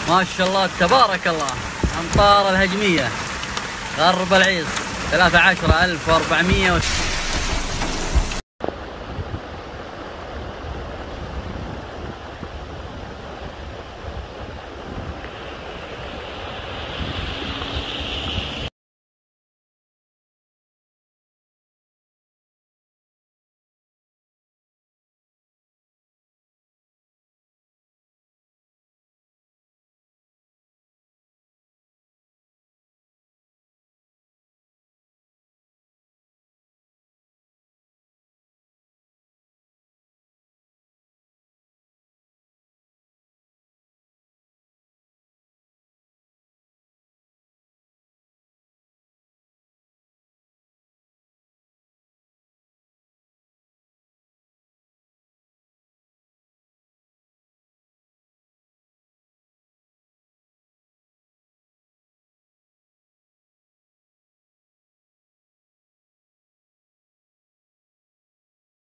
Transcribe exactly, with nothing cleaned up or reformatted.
ما شاء الله تبارك الله. أمطار الهجمية غرب العيص ثلاثة عشر ألف وأربعمية.